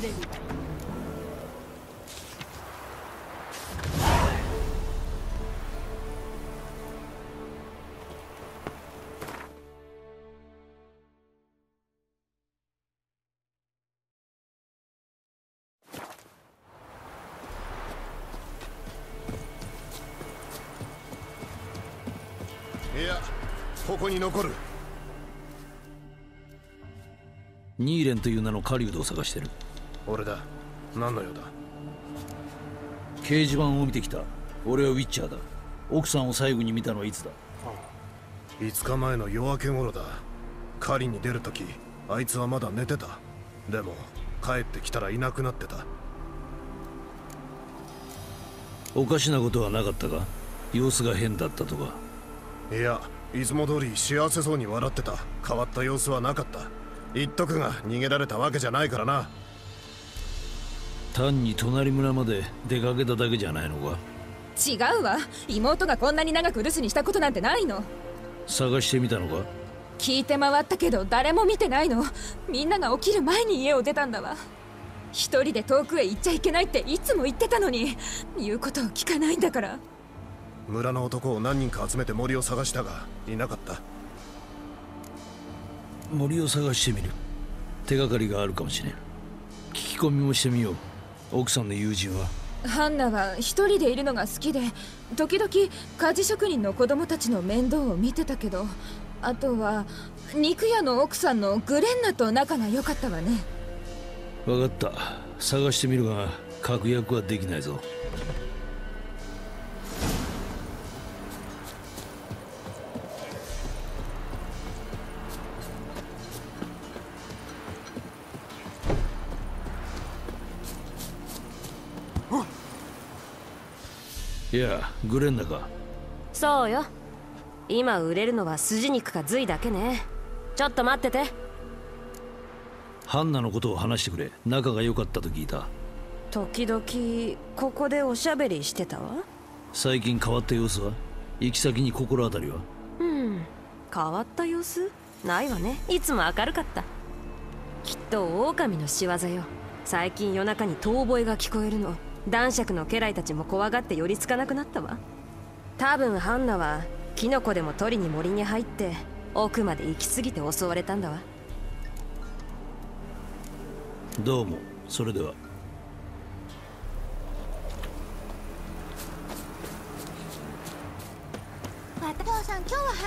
れるがいい。 いや、ここに残る。 ニーレンという名の狩人を探してる。 俺だ。何の用だ。 掲示板を見てきた。俺はウィッチャーだ。奥さんを最後に見たのはいつだ。 5日前の夜明け頃だ。狩りに出るときあいつはまだ寝てた。でも帰ってきたらいなくなってた。 おかしなことはなかったか。様子が変だったとか。 いや、いつも通り幸せそうに笑ってた。変わった様子はなかった。言っとくが逃げられたわけじゃないからな。 単に隣村まで出かけただけじゃないのか。 違うわ。妹がこんなに長く留守にしたことなんてないの。 探してみたのか。 聞いて回ったけど誰も見てないの。みんなが起きる前に家を出たんだわ。一人で遠くへ行っちゃいけないっていつも言ってたのに、言うことを聞かないんだから。 村の男を何人か集めて森を探したがいなかった。 森を探してみる。手がかりがあるかもしれん。聞き込みもしてみよう。奥さんの友人は。 ハンナは一人でいるのが好きで、時々鍛冶職人の子供たちの面倒を見てたけど、あとは肉屋の奥さんのグレンナと仲が良かったわね。 分かった。探してみるが確約はできないぞ。いや、グレンナか。 そうよ。今売れるのは筋肉か髄だけね。ちょっと待ってて。 ハンナのことを話してくれ。仲が良かったと聞いた。 時々ここでおしゃべりしてたわ。 最近変わった様子は。行き先に心当たりは。 変わった様子ないわね。いつも明るかった。きっと狼の仕業よ。最近夜中に遠吠えが聞こえるの。男爵の家来たちも怖がって寄りつかなくなったわ。多分ハンナはキノコでも取りに森に入って奥まで行き過ぎて襲われたんだわ。 どうも。それでは。 お父さん、今日は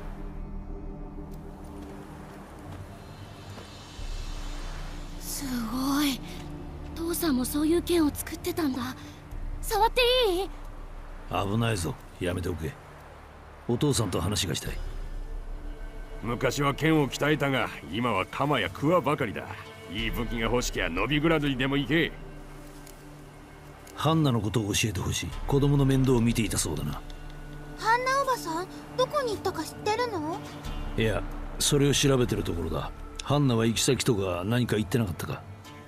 すごい。父さんもそういう剣を作ってたんだ。触っていい？ 危ないぞ。やめておけ。お父さんと話がしたい。 昔は剣を鍛えたが今は鎌や桑ばかりだ。いい武器が欲しきゃノビグラドにでも行け。 ハンナのことを教えてほしい。子供の面倒を見ていたそうだな。 ハンナおばさん、どこに行ったか知ってるの？ いや、それを調べてるところだ。ハンナは行き先とか何か言ってなかったか。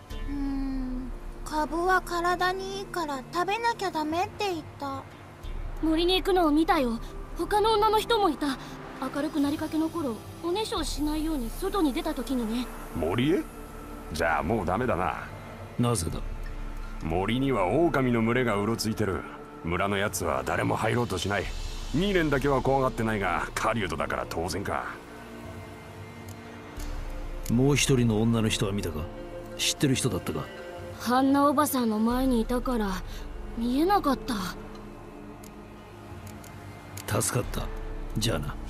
カブは体にいいから食べなきゃダメって言った。 森に行くのを見たよ。他の女の人もいた。明るくなりかけの頃、おねしょをしないように外に出た時にね。 森へ？じゃあもうダメだな。 なぜだ。 森には狼の群れがうろついてる。村のやつは誰も入ろうとしない。ニーレンだけは怖がってないが狩人だから当然か。 もう一人の女の人は見たか。知ってる人だったか。 ハンナおばさんの前にいたから見えなかった。 助かった。じゃあな。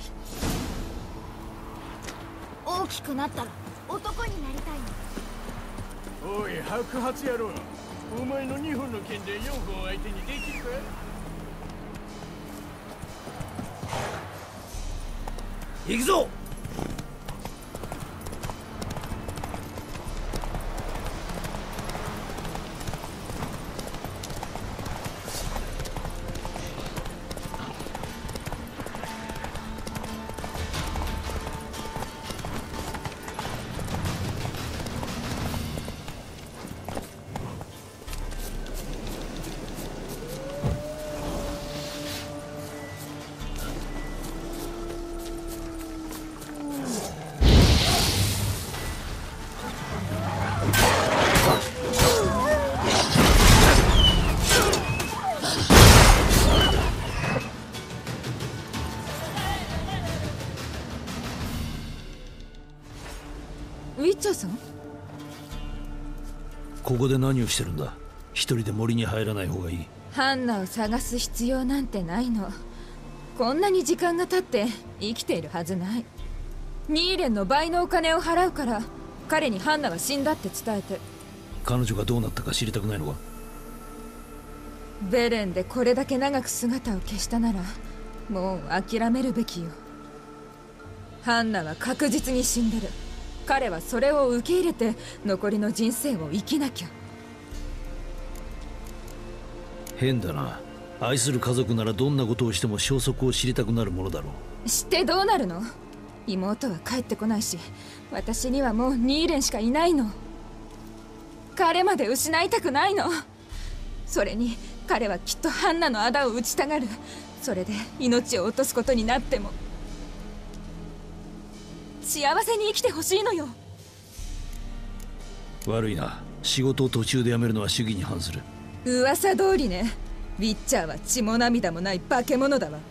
大きくなったら男になりたいの。 おい、白髪野郎。お前の2本の剣で4本相手にできるか？ 行くぞ。 チャーさん？ ここで何をしてるんだ？一人で森に入らない方がいい。 ハンナを探す必要なんてないの。こんなに時間が経って生きているはずない。ニーレンの倍のお金を払うから彼にハンナは死んだって伝えて。 彼女がどうなったか知りたくないのか？ ベレンでこれだけ長く姿を消したならもう諦めるべきよ。ハンナは確実に死んでる。彼はそれを受け入れて残りの人生を生きなきゃ。 変だな。愛する家族ならどんなことをしても消息を知りたくなるものだろう。 知ってどうなるの？妹は帰ってこないし、私にはもうニーレンしかいないの。彼まで失いたくないの。それに彼はきっとハンナの仇を討ちたがる。それで命を落とすことになっても幸せに生きてほしいのよ。 悪いな。仕事を途中で辞めるのは主義に反する。 噂通りね。ウィッチャーは血も涙もない化け物だわ。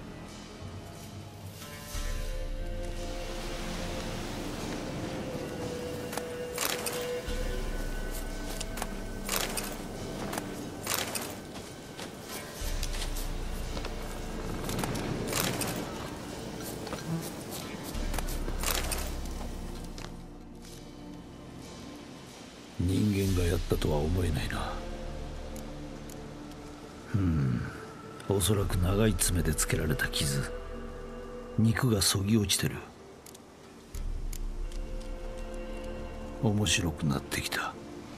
人間がやったとは思えないな。おそらく長い爪でつけられた傷。肉がそぎ落ちてる。面白くなってきた。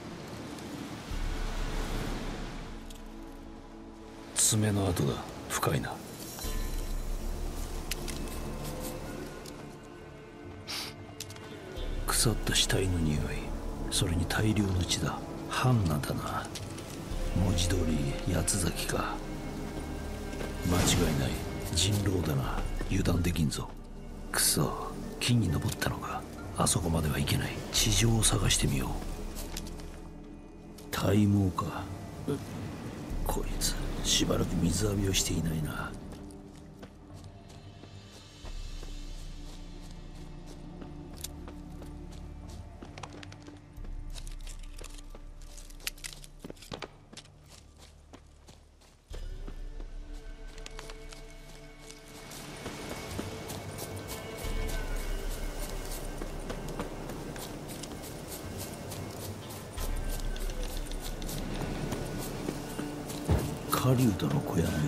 爪の跡だ。深いな。腐った死体の匂い、それに大量の血だ。ハンナだな。文字通り八つ咲きか。間違いない。人狼だな。油断できんぞ。くそ、木に登ったのか。あそこまでは行けない。地上を探してみよう。体毛か。こいつしばらく水浴びをしていないな。狩人の小屋のようだな。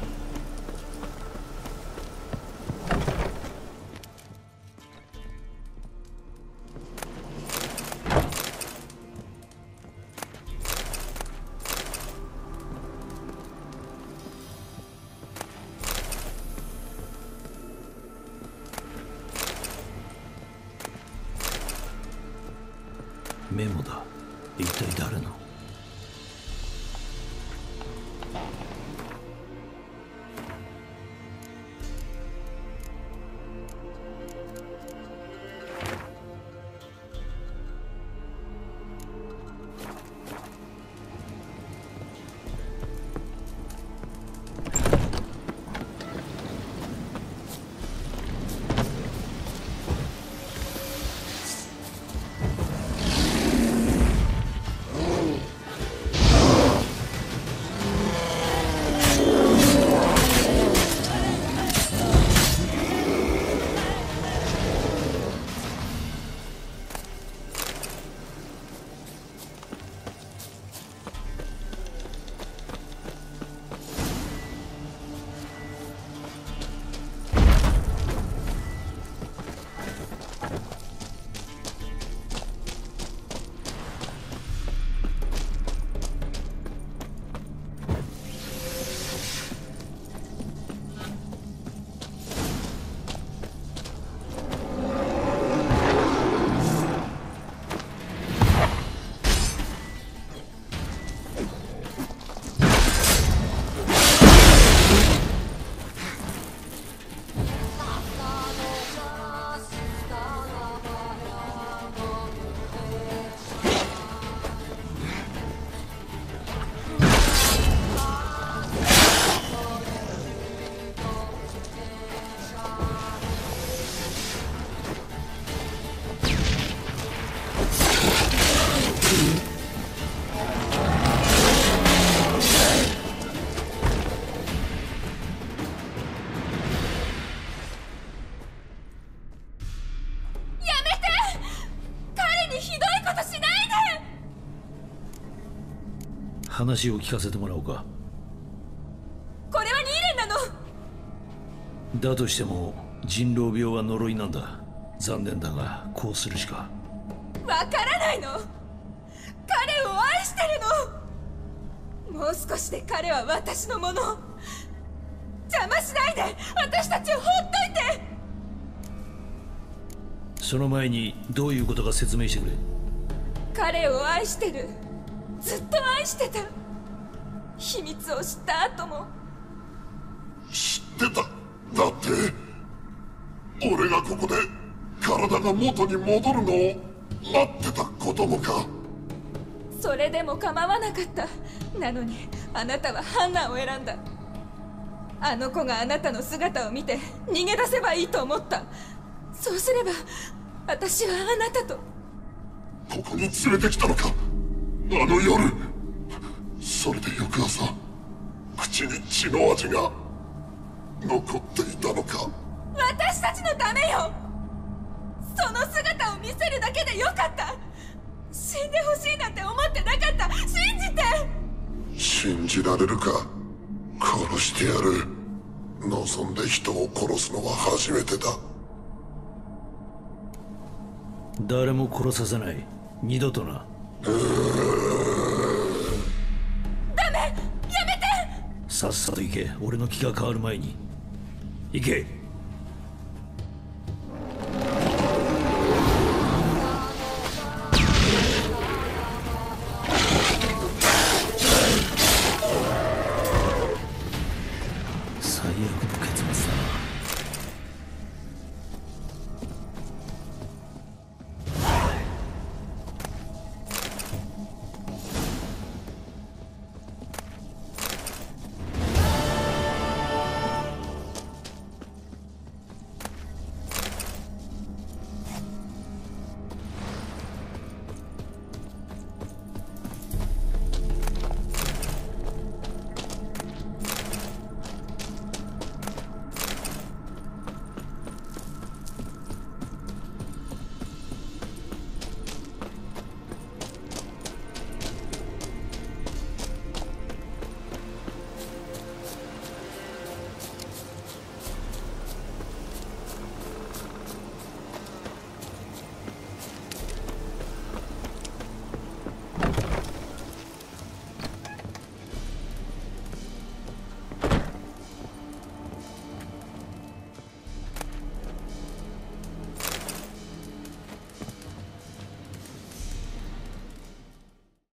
メモだ。一体誰の？ 話を聞かせてもらおうか。 これはニーレンなの。 だとしても人狼病は呪いなんだ。残念だがこうするしか。 わからないの。彼を愛してるの。もう少しで彼は私のもの。邪魔しないで、私たちを放っといて。 その前にどういうことか説明してくれ。 彼を愛してる。ずっと愛してた。秘密を知った後も。 知ってた。だって俺がここで体が元に戻るのを待ってた子供か。 それでも構わなかった。なのにあなたはハンナを選んだ。あの子があなたの姿を見て逃げ出せばいいと思った。そうすれば私はあなたと。 ここに連れてきたのか、あの夜。それで翌朝口に血の味が残っていたのか。 私たちのためよ。その姿を見せるだけでよかった。死んでほしいなんて思ってなかった。信じて。 信じられるか。殺してやる。望んで人を殺すのは初めてだ。 誰も殺させない。二度とな。 ダメ、やめて。 さっさと行け。俺の気が変わる前に行け。最悪の結末だな。